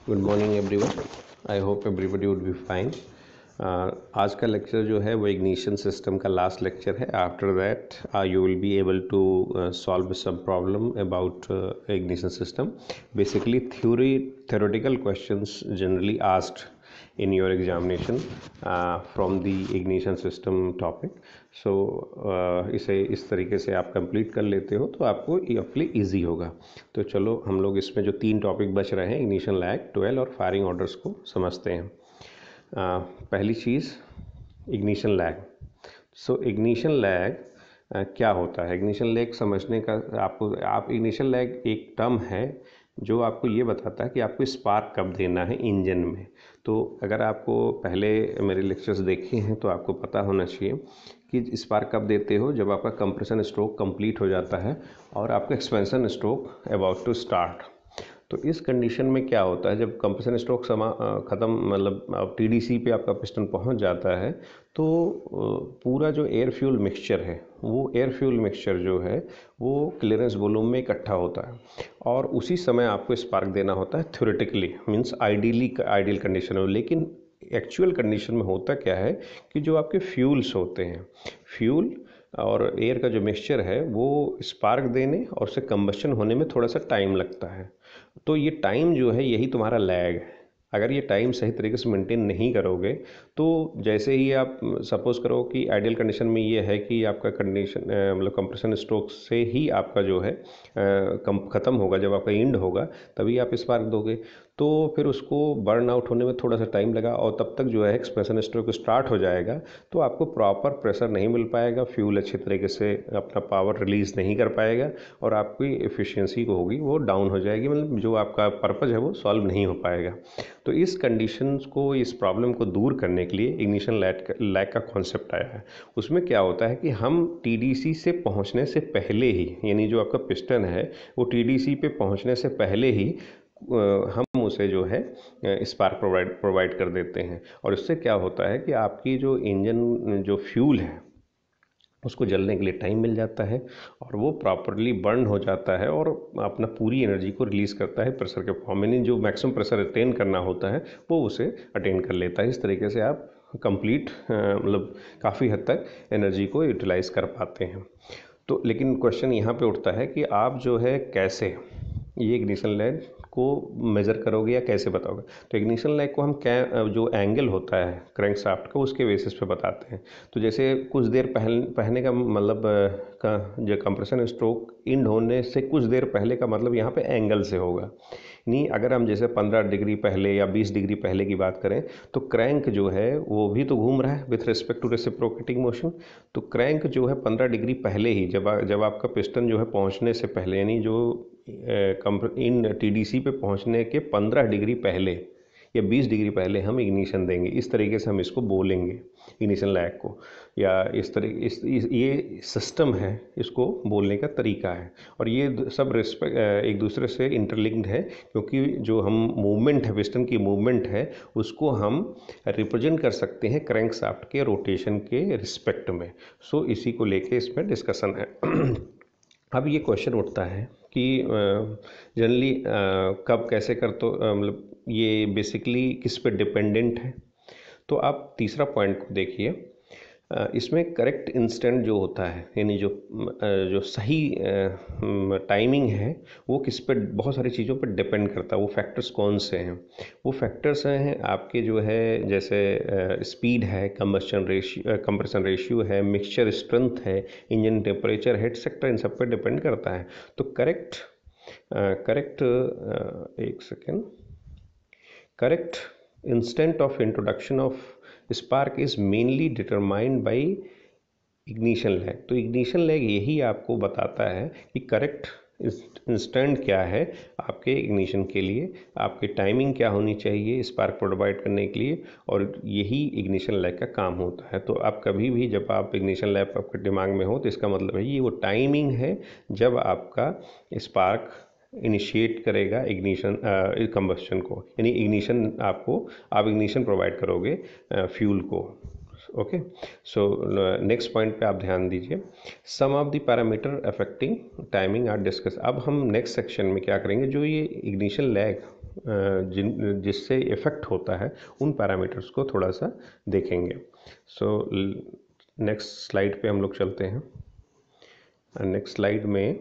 Good morning everyone. I hope everybody would be fine. आज का lecture जो है वो इग्निशन सिस्टम का लास्ट लेक्चर है। After that you will be able to solve some problem about ignition system. Basically theoretical questions generally asked in your examination from the ignition system topic. So इसे इस तरीके से आप complete कर लेते हो तो आपको अपने ईजी होगा। तो चलो हम लोग इसमें जो 3 टॉपिक बच रहे हैं, इग्निशन लैग, ट्वेल और फायरिंग ऑर्डर्स को समझते हैं। पहली चीज़ ignition lag. So ignition lag क्या होता है? इग्निशन लैग समझने का आप इग्निशन लैग एक टर्म है जो आपको ये बताता है कि आपको स्पार्क कब देना है इंजन में। तो अगर आपको पहले मेरे लेक्चर्स देखे हैं तो आपको पता होना चाहिए कि स्पार्क कब देते हो, जब आपका कंप्रेशन स्ट्रोक कंप्लीट हो जाता है और आपका expansion stroke about to start. तो इस कंडीशन में क्या होता है, जब कंप्रेशन स्ट्रोक ख़त्म, मतलब टीडीसी पे आपका पिस्टन पहुंच जाता है तो पूरा जो एयर फ्यूल मिक्सचर है, वो एयर फ्यूल मिक्सचर जो है वो क्लियरेंस वॉल्यूम में इकट्ठा होता है और उसी समय आपको स्पार्क देना होता है। थ्योरेटिकली मीन्स आइडियल कंडीशन हो, लेकिन एक्चुअल कंडीशन में होता क्या है कि जो आपके फ्यूल्स होते हैं, फ्यूल और एयर का जो मिक्सचर है वो स्पार्क देने और उससे कंबशन होने में थोड़ा सा टाइम लगता है। तो ये टाइम जो है यही तुम्हारा लैग है। अगर ये टाइम सही तरीके से मेंटेन नहीं करोगे तो जैसे ही आप सपोज करो कि आइडियल कंडीशन में ये है कि आपका कंडीशन मतलब कंप्रेशन स्ट्रोक से ही आपका जो है ख़त्म होगा, जब आपका एंड होगा तभी आप स्पार्क दोगे, तो फिर उसको बर्न आउट होने में थोड़ा सा टाइम लगा और तब तक जो है एक्सपेंशन स्ट्रोक स्टार्ट हो जाएगा तो आपको प्रॉपर प्रेशर नहीं मिल पाएगा, फ्यूल अच्छे तरीके से अपना पावर रिलीज़ नहीं कर पाएगा और आपकी एफिशिएंसी को होगी वो डाउन हो जाएगी, मतलब जो आपका पर्पज़ है वो सॉल्व नहीं हो पाएगा। तो इस कंडीशंस को, इस प्रॉब्लम को दूर करने के लिए इग्निशन लैग का कॉन्सेप्ट आया है। उसमें क्या होता है कि हम टीडीसी से पहुंचने से पहले ही, यानी जो आपका पिस्टन है वो टीडीसी पे पहुंचने से पहले ही हम उसे जो है स्पार्क प्रोवाइड कर देते हैं। और इससे क्या होता है कि आपकी जो इंजन जो फ्यूल है उसको जलने के लिए टाइम मिल जाता है और वो प्रॉपरली बर्न हो जाता है और अपना पूरी एनर्जी को रिलीज़ करता है प्रेशर के फॉर्म में, जो मैक्सिमम प्रेशर अटेन करना होता है वो उसे अटेन कर लेता है। इस तरीके से आप कंप्लीट मतलब काफ़ी हद तक एनर्जी को यूटिलाइज़ कर पाते हैं। तो लेकिन क्वेश्चन यहाँ पे उठता है कि आप जो है कैसे ये इग्निशन लैग को मेज़र करोगे या कैसे बताओगे? तो इग्निशन लैग को हम जो एंगल होता है क्रैंकशाफ्ट का उसके बेसिस पे बताते हैं। तो जैसे कुछ देर पहले का मतलब का जो कंप्रेशन स्ट्रोक इंड होने से कुछ देर पहले का मतलब यहाँ पे एंगल से होगा। नहीं, अगर हम जैसे 15 डिग्री पहले या 20 डिग्री पहले की बात करें तो क्रैंक जो है वो भी तो घूम रहा है with respect to reciprocating motion. तो क्रैंक जो है 15 डिग्री पहले ही, जब आपका पिस्टन जो है पहुंचने से पहले, यानी जो इन टीडीसी पे पहुंचने के 15 डिग्री पहले या 20 डिग्री पहले हम इग्निशन देंगे। इस तरीके से हम इसको बोलेंगे इग्निशन लैग को, या इस तरह ये सिस्टम है, इसको बोलने का तरीका है। और ये सब एक दूसरे से इंटरलिंक्ड है क्योंकि जो हम मूवमेंट है, पिस्टन की मूवमेंट है, उसको हम रिप्रेजेंट कर सकते हैं क्रैंकशाफ्ट के रोटेशन के रिस्पेक्ट में। सो इसी को लेके इसमें डिस्कशन है। अब ये क्वेश्चन उठता है कि जनरली कब कैसे कर, तो मतलब ये बेसिकली किस पे डिपेंडेंट है। तो आप तीसरा पॉइंट को देखिए, इसमें करेक्ट इंस्टेंट जो होता है, यानी जो सही टाइमिंग है वो किस पे, बहुत सारी चीज़ों पर डिपेंड करता है। वो फैक्टर्स कौन से हैं? वो फैक्टर्स हैं आपके जो है जैसे स्पीड है, कंप्रेशन रेशियो है, मिक्सचर स्ट्रेंथ है, इंजन टेम्परेचर है, एक्सेट्रा, इन सब पे डिपेंड करता है। तो करेक्ट एक second, correct instant of introduction of spark is mainly determined by ignition lag। तो ignition lag यही आपको बताता है कि करेक्ट इंस्टेंट क्या है आपके इग्निशन के लिए, आपकी टाइमिंग क्या होनी चाहिए स्पार्क प्रोवाइड करने के लिए, और यही इग्निशन लैग का काम होता है। तो आप कभी भी जब आप इग्निशन लैग आपके दिमाग में हो तो इसका मतलब है ये वो टाइमिंग है जब आपका स्पार्क इनिशिएट करेगा इग्निशन कंबस्शन को, यानी इग्निशन आप इग्निशन प्रोवाइड करोगे फ्यूल को। ओके, सो नेक्स्ट पॉइंट पे आप ध्यान दीजिए, some of the parameter affecting timing are discuss. अब हम नेक्स्ट सेक्शन में क्या करेंगे, जो ये इग्निशन लैग जिससे इफ़ेक्ट होता है उन पैरामीटर्स को थोड़ा सा देखेंगे। सो नेक्स्ट स्लाइड पे हम लोग चलते हैं। नेक्स्ट स्लाइड में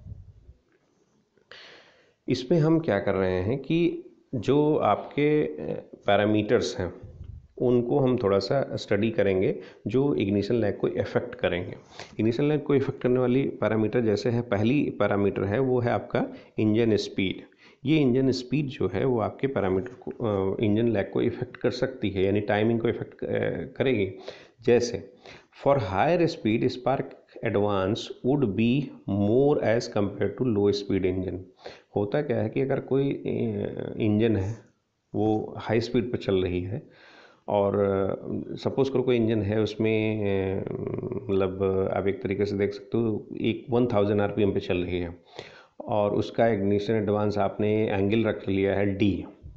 इसमें हम क्या कर रहे हैं कि जो आपके पैरामीटर्स हैं उनको हम थोड़ा सा स्टडी करेंगे जो इग्निशन लैग को इफ़ेक्ट करेंगे। इग्निशन लैग को इफ़ेक्ट करने वाली पैरामीटर जैसे है, पहली पैरामीटर है वो है आपका इंजन स्पीड। ये इंजन स्पीड जो है वो आपके पैरामीटर को इंजन लैग को इफ़ेक्ट कर सकती है, यानी टाइमिंग को इफ़ेक्ट करेगी। जैसे for higher speed spark advance would be more as compare to low speed engine. होता क्या है कि अगर कोई इंजन है वो हाई स्पीड पर चल रही है और सपोज़ करो कोई इंजन है उसमें मतलब आप एक तरीके से देख सकते हो एक 1000 आरपीएम पे चल रही है और उसका इग्निशन एडवांस आपने एंगल रख लिया है डी,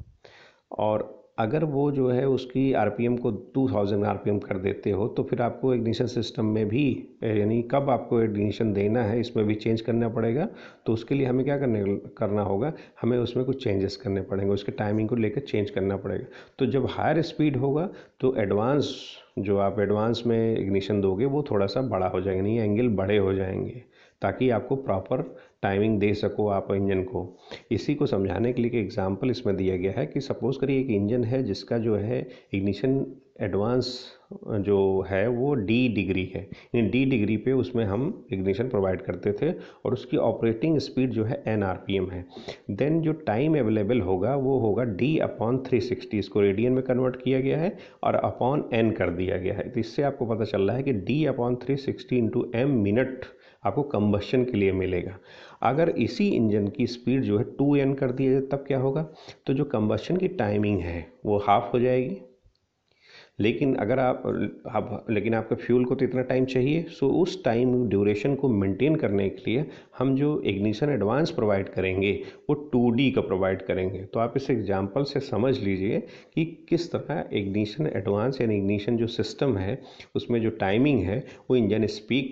और अगर वो जो है उसकी आरपीएम को 2000 आरपीएम कर देते हो तो फिर आपको इग्निशन सिस्टम में भी यानी कब आपको इग्निशन देना है इसमें भी चेंज करना पड़ेगा। तो उसके लिए हमें क्या करना होगा, हमें उसमें कुछ चेंजेस करने पड़ेंगे, उसके टाइमिंग को लेकर चेंज करना पड़ेगा। तो जब हायर स्पीड होगा तो एडवांस जो आप एडवांस में इग्निशन दोगे वो थोड़ा सा बड़ा हो जाएगा, नहीं एंगल बड़े हो जाएंगे ताकि आपको प्रॉपर टाइमिंग दे सको आप इंजन को। इसी को समझाने के लिए एक एग्जांपल इसमें दिया गया है कि सपोज़ करिए एक इंजन है जिसका जो है इग्निशन एडवांस जो है वो डी डिग्री है, यानी डी डिग्री पे उसमें हम इग्निशन प्रोवाइड करते थे और उसकी ऑपरेटिंग स्पीड जो है n आरपीएम है। देन जो टाइम अवेलेबल होगा वो होगा d/360, इसको रेडियन में कन्वर्ट किया गया है और अपॉन n कर दिया गया है। तो इससे आपको पता चल रहा है कि d/360 इंटू m मिनट आपको कंबशन के लिए मिलेगा। अगर इसी इंजन की स्पीड जो है 2n कर दिया जाए तब क्या होगा, तो जो कंबशन की टाइमिंग है वो हाफ हो जाएगी। लेकिन अगर लेकिन आपके फ्यूल को तो इतना टाइम चाहिए, सो उस टाइम ड्यूरेशन को मेंटेन करने के लिए हम जो इग्निशन एडवांस प्रोवाइड करेंगे वो 2D का प्रोवाइड करेंगे। तो आप इस एग्जांपल से समझ लीजिए कि किस तरह इग्निशन एडवांस यानी इग्निशन जो सिस्टम है उसमें जो टाइमिंग है वो इंजन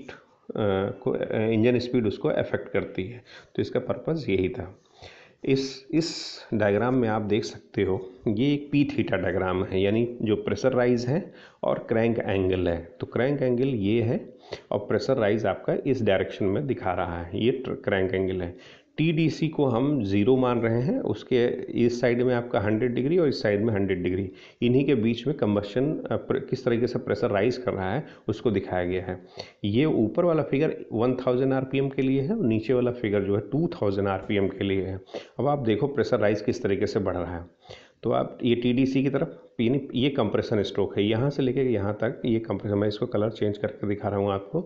स्पीड उसको अफेक्ट करती है। तो इसका पर्पज़ यही था। इस डायग्राम में आप देख सकते हो ये एक पी थीटा डायग्राम है, यानी जो प्रेशर राइज है और क्रैंक एंगल है। तो क्रैंक एंगल ये है और प्रेशर राइज आपका इस डायरेक्शन में दिखा रहा है, ये क्रैंक एंगल है। TDC को हम 0 मान रहे हैं, उसके इस साइड में आपका 100 डिग्री और इस साइड में 100 डिग्री, इन्हीं के बीच में कंबशन किस तरीके से प्रेशर राइज कर रहा है उसको दिखाया गया है। ये ऊपर वाला फिगर 1000 आरपीएम के लिए है और नीचे वाला फिगर जो है 2000 आरपीएम के लिए है। अब आप देखो प्रेशर राइज किस तरीके से बढ़ रहा है। तो आप ये TDC की तरफ ये कंप्रेशन स्ट्रोक है, यहाँ से लेकर यहाँ तक ये कंप्रेशन। मैं इसको कलर चेंज करके दिखा रहा हूँ आपको।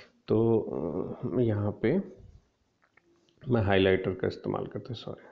तो यहाँ पे मैं हाइलाइटर का इस्तेमाल करते, सॉरी,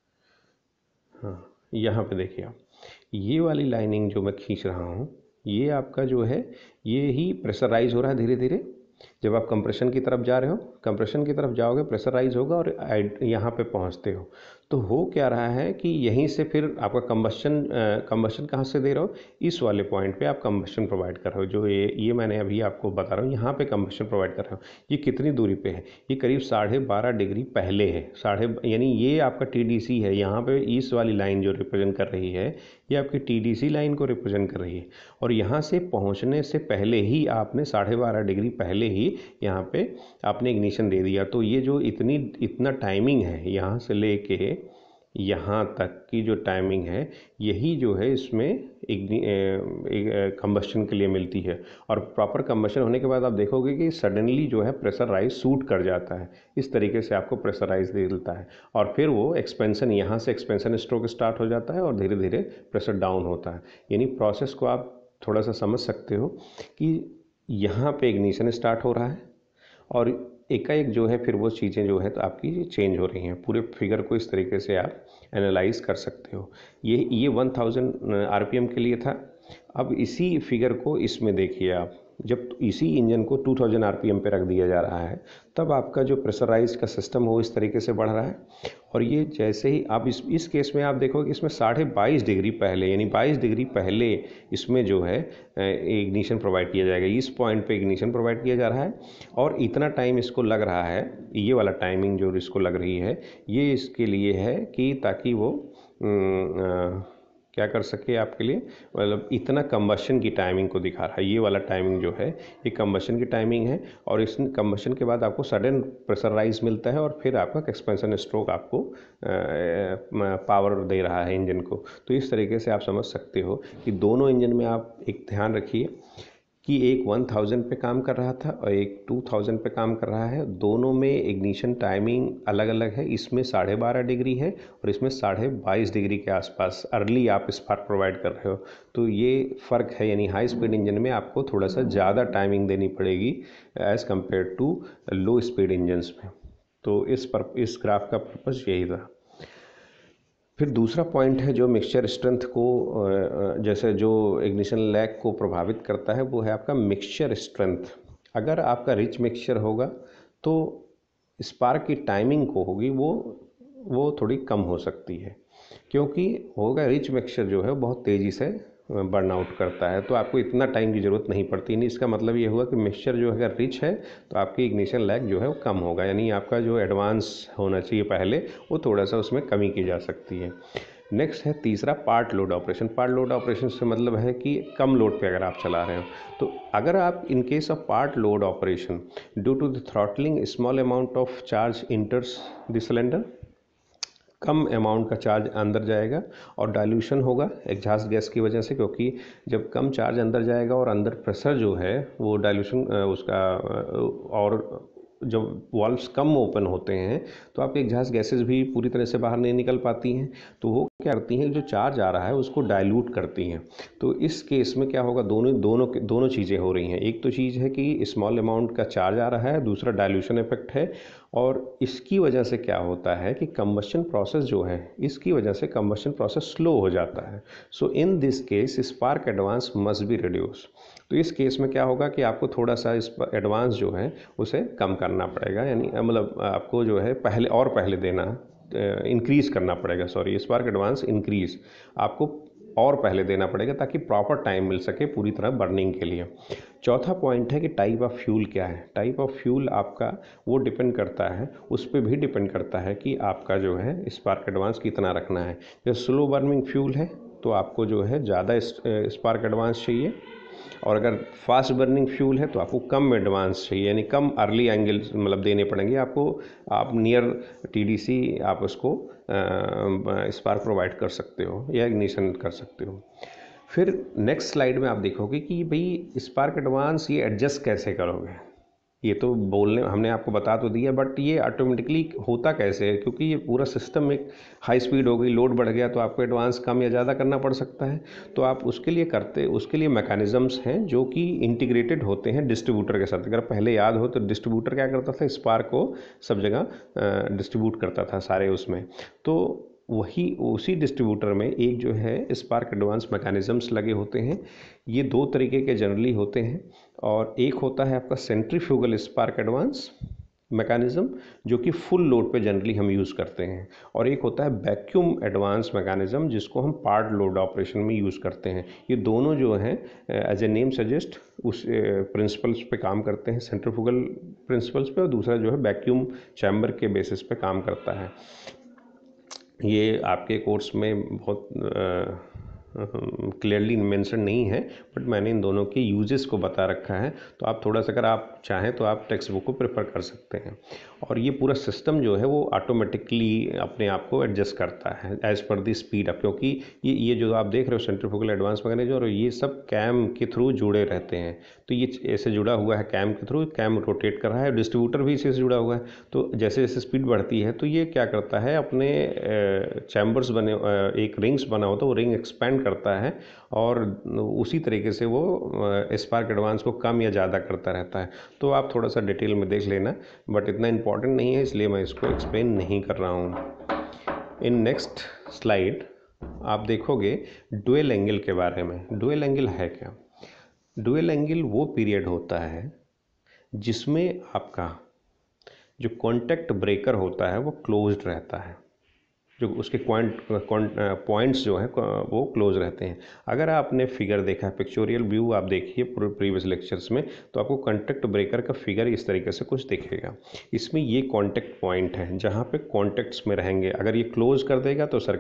हाँ यहाँ पे देखिए आप, ये वाली लाइनिंग जो मैं खींच रहा हूँ ये आपका जो है ये ही प्रेशराइज हो रहा है धीरे धीरे। जब आप कंप्रेशन की तरफ जा रहे हो, कंप्रेशन की तरफ जाओगे प्रेशराइज होगा और यहाँ पे पहुँचते हो। तो हो क्या रहा है कि यहीं से फिर आपका कंबशन कहाँ से दे रहे हो, इस वाले पॉइंट पे आप कंबशन प्रोवाइड कर रहे हो। जो ये मैंने अभी आपको बता रहा हूँ, यहाँ पे कंबशन प्रोवाइड कर रहे हो। ये कितनी दूरी पे है, ये करीब 12.5 डिग्री पहले है, यानी ये आपका TDC है। यहाँ पे इस वाली लाइन जो रिप्रेजेंट कर रही है ये आपकी TDC लाइन को रिप्रेजेंट कर रही है और यहाँ से पहुँचने से पहले ही आपने 12.5 डिग्री पहले ही यहाँ पे आपने इग्निशन दे दिया। तो ये जो इतना टाइमिंग है यहाँ से लेके यहाँ तक की जो टाइमिंग है यही जो है इसमें कंबशन के लिए मिलती है। और प्रॉपर कंबशन होने के बाद आप देखोगे कि सडनली जो है प्रेशर राइज सूट कर जाता है, इस तरीके से आपको प्रेशर राइज दे देता है और फिर वो एक्सपेंशन, यहाँ से एक्सपेंशन स्ट्रोक स्टार्ट हो जाता है और धीरे धीरे प्रेशर डाउन होता है। यानी प्रोसेस को आप थोड़ा सा समझ सकते हो कि यहाँ पे इग्निशन स्टार्ट हो रहा है और एकाएक जो है फिर वो चीज़ें जो है तो आपकी चेंज हो रही हैं। पूरे फिगर को इस तरीके से आप एनालाइज कर सकते हो। ये 1000 आरपीएम के लिए था। अब इसी फिगर को इसमें देखिए आप, जब इसी इंजन को 2000 आरपीएम पे रख दिया जा रहा है तब आपका जो प्रेशराइज का सिस्टम हो इस तरीके से बढ़ रहा है। और ये जैसे ही आप इस केस में आप देखोगे इसमें 22.5 डिग्री पहले, यानी 22 डिग्री पहले इसमें जो है इग्निशन प्रोवाइड किया जाएगा। इस पॉइंट पे इग्निशन प्रोवाइड किया जा रहा है और इतना टाइम इसको लग रहा है, ये वाला टाइमिंग जो इसको लग रही है ये इसके लिए है कि ताकि वो क्या कर सके आपके लिए, मतलब इतना कंबशन की टाइमिंग को दिखा रहा है। ये वाला टाइमिंग जो है ये कंबशन की टाइमिंग है, और इस कंबशन के बाद आपको सडन प्रेशर राइज मिलता है और फिर आपका एक्सपेंशन स्ट्रोक आपको पावर दे रहा है इंजन को। तो इस तरीके से आप समझ सकते हो कि दोनों इंजन में आप एक ध्यान रखिए कि एक 1000 पे काम कर रहा था और एक 2000 पे काम कर रहा है। दोनों में इग्निशन टाइमिंग अलग अलग है। इसमें 12.5 डिग्री है और इसमें 22.5 डिग्री के आसपास अर्ली आप स्पार्क प्रोवाइड कर रहे हो। तो ये फ़र्क है, यानी हाई स्पीड इंजन में आपको थोड़ा सा ज़्यादा टाइमिंग देनी पड़ेगी as compare to low speed engines में। तो इस ग्राफ का पर्पज़ यही था। फिर दूसरा पॉइंट है जो मिक्सचर स्ट्रेंथ को जैसे जो इग्निशन लैग को प्रभावित करता है, वो है आपका मिक्सचर स्ट्रेंथ। अगर आपका रिच मिक्सचर होगा तो स्पार्क की टाइमिंग को होगी वो थोड़ी कम हो सकती है, क्योंकि होगा रिच मिक्सचर जो है बहुत तेज़ी से बर्न आउट करता है, तो आपको इतना टाइम की ज़रूरत नहीं पड़ती। नहीं, इसका मतलब ये हुआ कि मिक्सचर जो है रिच है तो आपकी इग्निशन लैग जो है वो कम होगा, यानी आपका जो एडवांस होना चाहिए पहले वो थोड़ा सा उसमें कमी की जा सकती है। नेक्स्ट है तीसरा part load operation. Part load operation से मतलब है कि कम लोड पे अगर आप चला रहे हो, तो अगर आप in case of part load operation due to the throttling small amount of charge enters the cylinder, कम अमाउंट का चार्ज अंदर जाएगा और डाइल्यूशन होगा एग्जॉस्ट गैस की वजह से, क्योंकि जब कम चार्ज अंदर जाएगा और अंदर प्रेशर जो है वो डाइल्यूशन उसका और जब वाल्व्स कम ओपन होते हैं तो आपके एग्जॉस्ट गैसेस भी पूरी तरह से बाहर नहीं निकल पाती हैं, तो वो क्या करती हैं, जो चार्ज आ रहा है उसको डाइल्यूट करती हैं। तो इस केस में क्या होगा, दोनों चीज़ें हो रही हैं। एक तो चीज़ है कि स्मॉल अमाउंट का चार्ज आ रहा है, दूसरा डाइल्यूशन इफेक्ट है, और इसकी वजह से क्या होता है कि कंबशन प्रोसेस जो है, इसकी वजह से कंबशन प्रोसेस स्लो हो जाता है। So in this case spark advance must be reduce. तो इस केस में क्या होगा कि आपको थोड़ा सा इस एडवांस जो है उसे कम करना पड़ेगा, यानी मतलब आपको जो है पहले देना इंक्रीज़ करना पड़ेगा, सॉरी स्पार्क एडवांस इंक्रीज़ आपको और पहले देना पड़ेगा ताकि प्रॉपर टाइम मिल सके पूरी तरह बर्निंग के लिए। चौथा पॉइंट है कि टाइप ऑफ फ्यूल क्या है। टाइप ऑफ फ्यूल आपका वो डिपेंड करता है, उस पर भी डिपेंड करता है कि आपका जो है स्पार्क एडवांस कितना रखना है। जैसे स्लो बर्निंग फ्यूल है तो आपको जो है ज़्यादा स्पार्क एडवांस चाहिए, और अगर फास्ट बर्निंग फ्यूल है तो आपको कम एडवांस चाहिए, यानी कम अर्ली एंगल मतलब देने पड़ेंगे आपको। आप नियर टीडीसी आप उसको स्पार्क प्रोवाइड कर सकते हो या इग्निशन कर सकते हो। फिर नेक्स्ट स्लाइड में आप देखोगे कि भाई स्पार्क एडवांस ये एडजस्ट कैसे करोगे। ये तो बोलने हमने आपको बता तो दिया, बट ये ऑटोमेटिकली होता कैसे है, क्योंकि ये पूरा सिस्टम एक हाई स्पीड हो गई, लोड बढ़ गया तो आपको एडवांस कम या ज़्यादा करना पड़ सकता है। तो आप उसके लिए मैकेनिज़म्स हैं जो कि इंटीग्रेटेड होते हैं डिस्ट्रीब्यूटर के साथ। अगर पहले याद हो तो डिस्ट्रीब्यूटर क्या करता था, स्पार्क को सब जगह डिस्ट्रीब्यूट करता था सारे उसमें। तो उसी डिस्ट्रीब्यूटर में एक जो है स्पार्क एडवांस मैकेनिज़म्स लगे होते हैं। ये दो तरीके के जनरली होते हैं, और एक होता है आपका सेंट्रीफ्यूगल स्पार्क एडवांस मैकेनिज़्म जो कि फुल लोड पे जनरली हम यूज़ करते हैं, और एक होता है वैक्यूम एडवांस मैकेनिज़्म जिसको हम पार्ट लोड ऑपरेशन में यूज़ करते हैं। ये दोनों जो हैं एज ए नेम सजेस्ट उस प्रिंसिपल्स पे काम करते हैं, सेंट्रीफ्यूगल प्रिंसिपल्स पे, और दूसरा जो है वैक्यूम चैम्बर के बेसिस पे काम करता है। ये आपके कोर्स में बहुत क्लियरली मेंशन नहीं है, बट मैंने इन दोनों के यूजेस को बता रखा है, तो आप थोड़ा सा अगर आप चाहें तो आप टेक्स्ट बुक को प्रेफर कर सकते हैं। और ये पूरा सिस्टम जो है वो ऑटोमेटिकली अपने आप को एडजस्ट करता है एज़ पर दी स्पीड अप, क्योंकि ये जो आप देख रहे हो सेंट्रीफ्यूगल एडवांस मैकेनिज्म, और ये सब कैम के थ्रू जुड़े रहते हैं। तो ये ऐसे जुड़ा हुआ है कैम के थ्रू, कैम रोटेट कर रहा है, डिस्ट्रीब्यूटर भी इसी से जुड़ा हुआ है। तो जैसे जैसे स्पीड बढ़ती है तो ये क्या करता है, अपने चैम्बर्स बने एक रिंग्स बना होता है, वो रिंग एक्सपैंड करता है और उसी तरीके से वो स्पार्क एडवांस को कम या ज़्यादा करता रहता है। तो आप थोड़ा सा डिटेल में देख लेना, बट इतना इम्पॉर्टेंट नहीं है इसलिए मैं इसको एक्सप्लेन नहीं कर रहा हूँ। इन नेक्स्ट स्लाइड आप देखोगे डुअल एंगल के बारे में। डुअल एंगल है क्या? डुअल एंगल वो पीरियड होता है जिसमें आपका जो कॉन्टैक्ट ब्रेकर होता है वो क्लोज्ड रहता है, जो उसके पॉइंट्स जो हैं वो क्लोज रहते हैं। अगर आपने फिगर देखा है, पिक्चोरियल व्यू आप देखिए प्रीवियस लेक्चर्स में, तो आपको कॉन्टैक्ट ब्रेकर का फिगर इस तरीके से कुछ दिखेगा। इसमें ये कॉन्टैक्ट पॉइंट है जहाँ पे कॉन्टैक्ट्स में रहेंगे। अगर ये क्लोज कर देगा तो सर्किट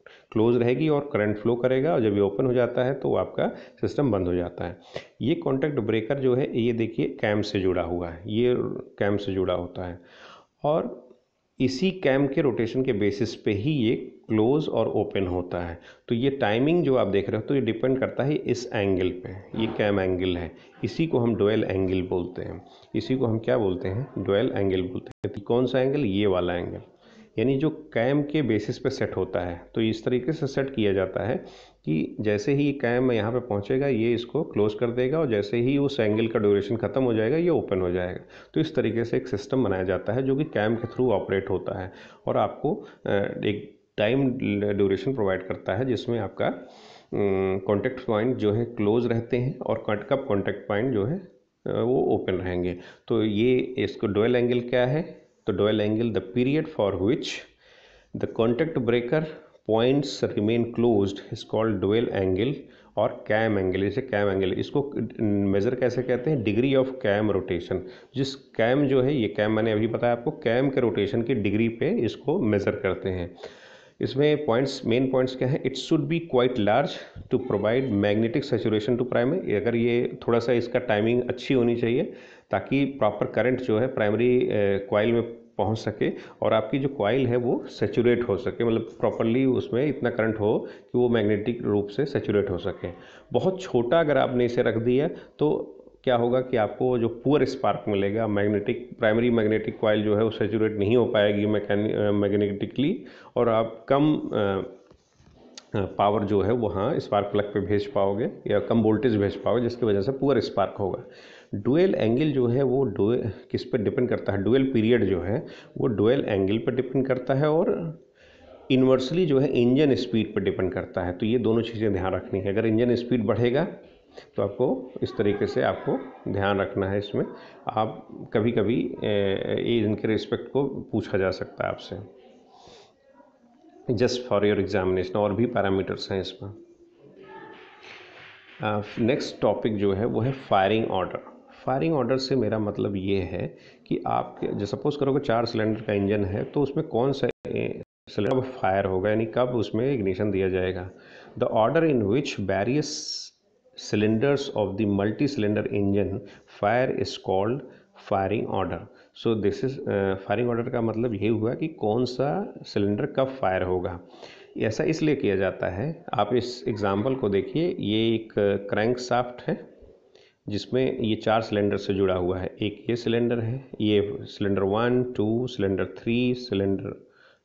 क्लोज रहेगी और करंट फ्लो करेगा, और जब ये ओपन हो जाता है तो आपका सिस्टम बंद हो जाता है। ये कॉन्टैक्ट ब्रेकर जो है ये देखिए कैम से जुड़ा हुआ है, ये कैम से जुड़ा होता है, और इसी कैम के रोटेशन के बेसिस पे ही ये क्लोज और ओपन होता है। तो ये टाइमिंग जो आप देख रहे हो तो ये डिपेंड करता है इस एंगल पे, ये कैम एंगल है, इसी को हम डुअल एंगल बोलते हैं। इसी को हम क्या बोलते हैं? डुअल एंगल बोलते हैं। तो कौन सा एंगल? ये वाला एंगल, यानी जो कैम के बेसिस पे सेट होता है। तो इस तरीके से सेट किया जाता है कि जैसे ही कैम यहाँ पे पहुँचेगा ये इसको क्लोज कर देगा, और जैसे ही उस एंगल का ड्यूरेशन ख़त्म हो जाएगा ये ओपन हो जाएगा। तो इस तरीके से एक सिस्टम बनाया जाता है जो कि कैम के थ्रू ऑपरेट होता है, और आपको एक टाइम ड्यूरेशन प्रोवाइड करता है जिसमें आपका कॉन्टैक्ट पॉइंट जो है क्लोज रहते हैं और कब कॉन्टैक्ट पॉइंट जो है वो ओपन रहेंगे। तो ये इसको डुअल एंगल क्या है? तो dual angle the period for which the contact breaker points remain closed is called dual angle और कैम एंगल। इसे कैम एंगल, इसको मेज़र कैसे कहते हैं? Degree of cam rotation. जिस कैम जो है, ये कैम मैंने अभी बताया आपको, कैम के रोटेशन की डिग्री पे इसको मेज़र करते हैं। इसमें पॉइंट्स, मेन पॉइंट्स क्या है? It should be quite large to provide magnetic saturation to primary. अगर ये थोड़ा सा इसका टाइमिंग अच्छी होनी चाहिए ताकि प्रॉपर करंट जो है प्राइमरी कॉइल में पहुंच सके और आपकी जो कॉइल है वो सैचुरेट हो सके, मतलब प्रॉपरली उसमें इतना करंट हो कि वो मैग्नेटिक रूप से सैचुरेट हो सके। बहुत छोटा अगर आपने इसे रख दिया तो क्या होगा कि आपको जो पुअर स्पार्क मिलेगा, मैग्नेटिक प्राइमरी मैग्नेटिक कॉइल जो है वो सैचुरेट नहीं हो पाएगी मैग्नेटिकली, और आप कम पावर जो है वहाँ स्पार्क प्लग पे भेज पाओगे या कम वोल्टेज भेज पाओगे, जिसकी वजह से पुअर स्पार्क होगा। डुअल एंगल जो है वो किस पर डिपेंड करता है? डुअल पीरियड जो है वो डुअल एंगल पर डिपेंड करता है, और इन्वर्सली जो है इंजन स्पीड पर डिपेंड करता है। तो ये दोनों चीज़ें ध्यान रखनी है। अगर इंजन स्पीड बढ़ेगा तो आपको इस तरीके से आपको ध्यान रखना है। इसमें आप कभी कभी इनके रिस्पेक्ट को पूछा जा सकता है आपसे, जस्ट फॉर योर एग्जामिनेशन। और भी पैरामीटर्स हैं इसमें। नेक्स्ट टॉपिक जो है वो है फायरिंग ऑर्डर। फायरिंग ऑर्डर से मेरा मतलब ये है कि आप जो सपोज करोगे 4 सिलेंडर का इंजन है तो उसमें कौन सा सिलेंडर फायर होगा, यानी कब उसमें इग्निशन दिया जाएगा। The order in which various cylinders of the multi-cylinder engine fire is called firing order. So this is firing order का मतलब यही हुआ कि कौन सा सिलेंडर कब फायर होगा। ऐसा इसलिए किया जाता है, आप इस एग्जांपल को देखिए। ये एक क्रैंक शाफ्ट है जिसमें ये 4 सिलेंडर से जुड़ा हुआ है। एक ये सिलेंडर है, ये सिलेंडर 1, 2, सिलेंडर 3, सिलेंडर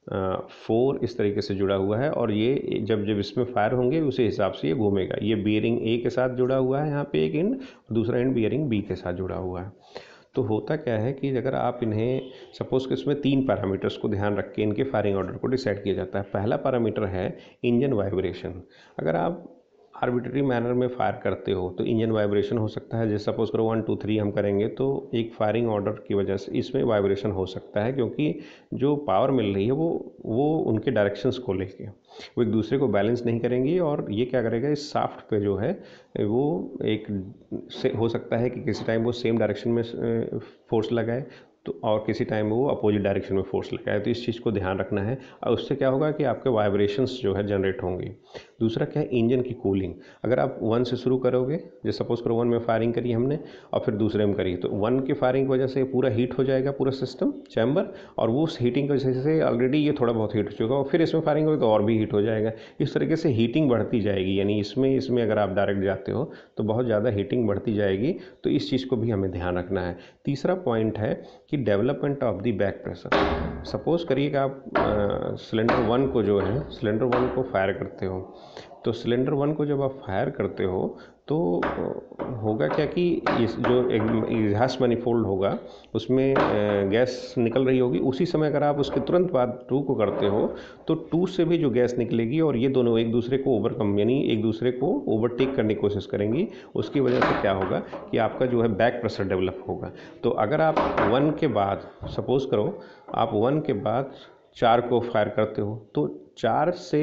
4 इस तरीके से जुड़ा हुआ है, और ये जब जब इसमें फायर होंगे उसी हिसाब से ये घूमेगा। ये बियरिंग ए के साथ जुड़ा हुआ है यहाँ पे एक एंड, दूसरा एंड बियरिंग बी के साथ जुड़ा हुआ है। तो होता क्या है कि अगर आप इन्हें सपोज कि इसमें 3 पैरामीटर्स को ध्यान रख के इनके फायरिंग ऑर्डर को डिसाइड किया जाता है। पहला पैरामीटर है इंजन वाइब्रेशन। अगर आप आर्बिट्ररी मैनर में फायर करते हो तो इंजन वाइब्रेशन हो सकता है। जैसे सपोज करो 1, 2, 3 हम करेंगे तो एक फायरिंग ऑर्डर की वजह से इसमें वाइब्रेशन हो सकता है, क्योंकि जो पावर मिल रही है वो उनके डायरेक्शंस को लेके वो एक दूसरे को बैलेंस नहीं करेंगी, और ये क्या करेगा, इस शाफ्ट पे जो है वो एक हो सकता है कि किसी टाइम वो सेम डायरेक्शन में फोर्स लगाए तो, और किसी टाइम वो अपोजिट डायरेक्शन में फोर्स लगाए। तो इस चीज़ को ध्यान रखना है, और उससे क्या होगा कि आपके वाइब्रेशंस जो है जनरेट होंगी। दूसरा क्या है, इंजन की कूलिंग। अगर आप 1 से शुरू करोगे, जैसे सपोज करो 1 में फायरिंग करी हमने और फिर दूसरे में करी, तो 1 की फायरिंग की वजह से पूरा हीट हो जाएगा पूरा सिस्टम चैम्बर, और वो हीटिंग की वजह से ऑलरेडी ये थोड़ा बहुत हीट हो चुका, और फिर इसमें फायरिंग होगी तो और भी हीट हो जाएगा। इस तरीके से हीटिंग बढ़ती जाएगी, यानी इसमें अगर आप डायरेक्ट जाते हो तो बहुत ज़्यादा हीटिंग बढ़ती जाएगी। तो इस चीज़ को भी हमें ध्यान रखना है। तीसरा पॉइंट है कि development of the back pressure. Suppose करिए कि आप सिलेंडर 1 को जो है, सिलेंडर 1 को फायर करते हो, तो सिलेंडर 1 को जब आप फायर करते हो तो होगा क्या कि इस जो एग्जॉस्ट मैनिफोल्ड होगा उसमें गैस निकल रही होगी। उसी समय अगर आप उसके तुरंत बाद 2 को करते हो तो 2 से भी जो गैस निकलेगी और ये दोनों एक दूसरे को ओवरकम, यानी एक दूसरे को ओवरटेक करने की कोशिश करेंगी। उसकी वजह से क्या होगा कि आपका जो है बैक प्रेशर डेवलप होगा। तो अगर आप 1 के बाद, सपोज करो आप 1 के बाद 4 को फायर करते हो, तो 4 से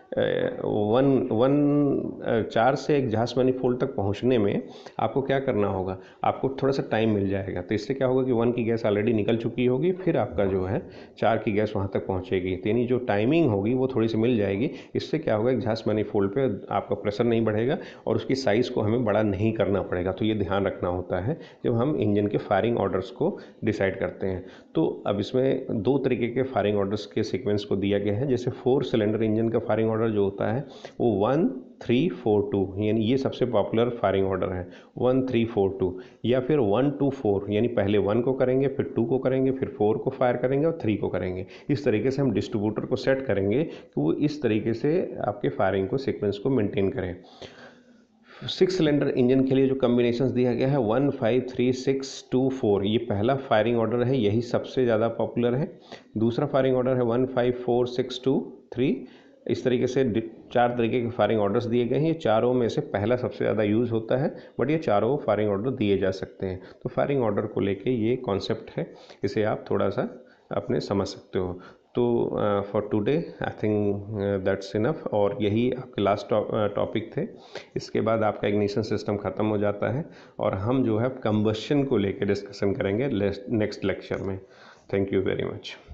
एक एक्सहॉस्ट मैनिफोल्ड तक पहुंचने में आपको क्या करना होगा, आपको थोड़ा सा टाइम मिल जाएगा। तो इससे क्या होगा कि 1 की गैस ऑलरेडी निकल चुकी होगी, फिर आपका जो है 4 की गैस वहां तक पहुंचेगी, यानी जो टाइमिंग होगी वो थोड़ी सी मिल जाएगी। इससे क्या होगा, एक्सहॉस्ट मैनिफोल्ड पे आपका प्रेशर नहीं बढ़ेगा और उसकी साइज़ को हमें बड़ा नहीं करना पड़ेगा। तो ये ध्यान रखना होता है जब हम इंजन के फायरिंग ऑर्डर्स को डिसाइड करते हैं। तो अब इसमें 2 तरीके के फायरिंग ऑर्डर्स के सीक्वेंस को दिया गया है। जैसे 4 सिलेंडर इंजन का फायरिंग ऑर्डर जो होता है वो 1 3 4 2, यानी ये सबसे पॉपुलर फायरिंग ऑर्डर है, 1 3 4 2, या फिर 1 2 4, यानी पहले 1 को करेंगे, फिर 2 को करेंगे, फिर 4 को फायर करेंगे और 3 को करेंगे। इस तरीके से हम डिस्ट्रीब्यूटर को सेट करेंगे कि वो इस तरीके से आपके फायरिंग को सीक्वेंस को मेंटेन करें। 6 सिलेंडर इंजन के लिए जो कम्बिनेशंस दिया गया है 1 5 3 6 2 4, ये पहला फायरिंग ऑर्डर है, यही सबसे ज़्यादा पॉपुलर है। दूसरा फायरिंग ऑर्डर है 1 5 4 6 2 3। इस तरीके से 4 तरीके के फायरिंग ऑर्डर्स दिए गए हैं। ये चारों में से पहला सबसे ज़्यादा यूज़ होता है, बट ये चारों फायरिंग ऑर्डर दिए जा सकते हैं। तो फायरिंग ऑर्डर को लेके ये कॉन्सेप्ट है, इसे आप थोड़ा सा अपने समझ सकते हो। तो for today I think that's enough, और यही आपके लास्ट टॉपिक थे। इसके बाद आपका इग्निशन सिस्टम ख़त्म हो जाता है और हम जो है कंबशन को लेकर डिस्कशन करेंगे नेक्स्ट लेक्चर में। Thank you very much.